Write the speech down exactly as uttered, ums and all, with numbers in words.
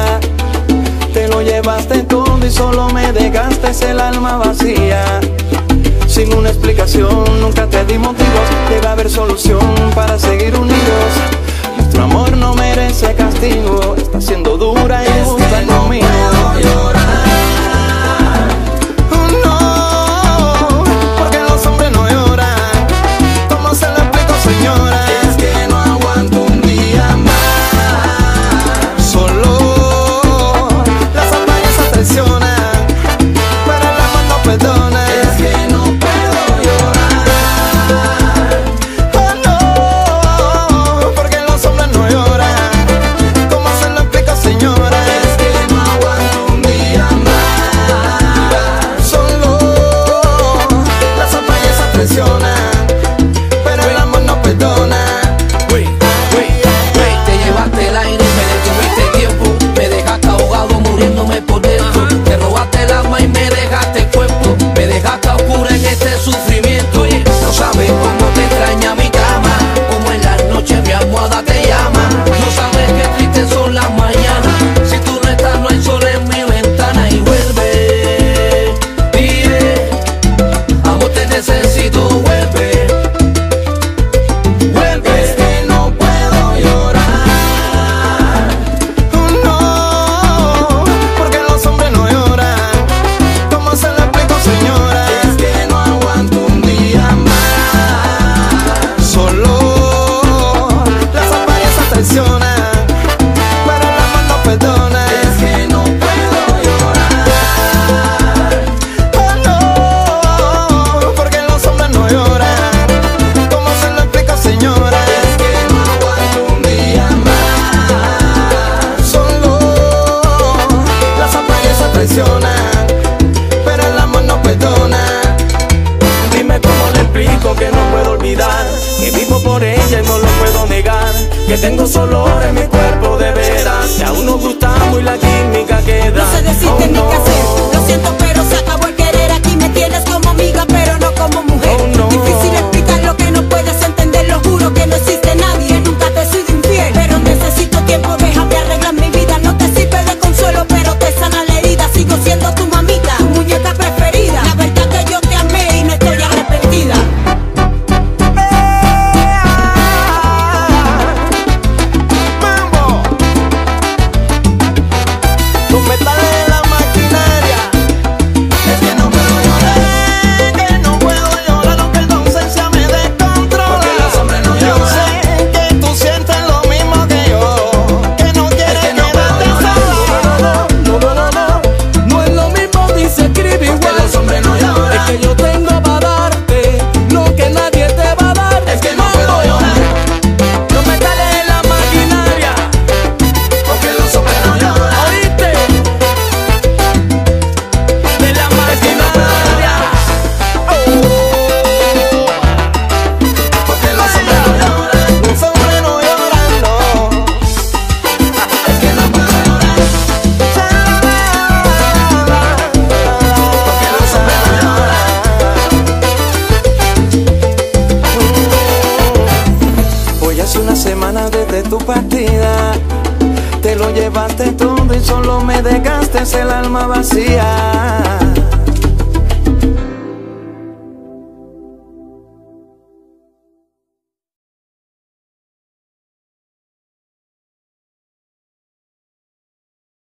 Te lo llevaste todo y solo me dejaste el alma vacía. Sin una explicación, nunca te di motivos. Debe haber solución para seguir unidos. Nuestro amor no merece castigo. Está siendo dura y justa conmigo. No puedo llorar. No, porque los hombres no lloran. ¿Cómo se lo explico, señora? Es que no aguanto un día más. Solo las apariencias traicionan, pero el amor no perdona. Es que no puedo llorar. Oh no, porque los hombres no lloran. ¿Cómo se lo explico, señora? Es que no aguanto un día más. Solo las apariencias traicionan, pero el amor no perdona. Wey, wey, wey. Te llevaste el aire, me detuviste tiempo. Me dejaste ahogado muriéndome por dentro. Te robaste el alma y me dejaste el cuerpo. Me dejaste a oscura en este sufrimiento. Oye, no sabes cómo te extraña mi cama, como en las noches mi almohada te llama. No sabes qué tristes son las mañanas. Si tú no estás, no hay sol en mi ventana. Y vuelve, dile, amor, te necesito, vuelve. Vuelve. Es que no puedo llorar. No, porque los hombres no lloran. ¿Cómo se lo explico, señora? Es que no aguanto un día más. Solo las apariencias traicionan, pero el amor no perdona. Es que no puedo llorar. Oh no, porque los hombres no lloran. ¿Cómo se lo explico, señora? Es que no aguanto un día más. Solo las apariencias traicionan, pero el amor no perdona. Dime cómo le explico que no puedo olvidar, que vivo por ella y no lo puedo negar, que tengo solo olor en mi cuerpo de veras, que aún nos gustamos y la química queda. No sé decirte Oh, ni no. qué hacer. Lo siento, pero se acabó el querer. Aquí me tienes como amiga, pero no como mujer. Oh, no. Difícil explicar lo que no puedes entender. Lo juro que no existe nadie, nunca te he sido infiel. Pero necesito tiempo, déjame arreglar mi vida. No te sirve de consuelo, pero te sana la herida. Sigo siendo tu mamita, tu muñeca preferida. La verdad que yo te amé y no estoy arrepentida. Mambo, los metales de la maquinaria. Es que no puedo llorar. Que no puedo llorar aunque la ausencia me descontrola. Porque los hombres no Yo lloran. sé que tú sientes lo mismo que yo, que no quieres que no quedarte puedo llorar. sola. No, no, no, no, no es lo mismo ni se escribe Porque igual. los hombres no lloran. Es que yo tengo para darte lo que nadie te va a dar. Es que no puedo llorar. Los metales de la maquinaria. Porque los hombres no lloran. ¿Oíste? De la maquinaria. Oh. Porque los hombres no lloran. Los hombres no lloran, no. Es que no puedo llorar. Porque los hombres no lloran. Hoy hace una semana desde tu partida. Te lo llevaste todo y solo me dejaste el alma vacía.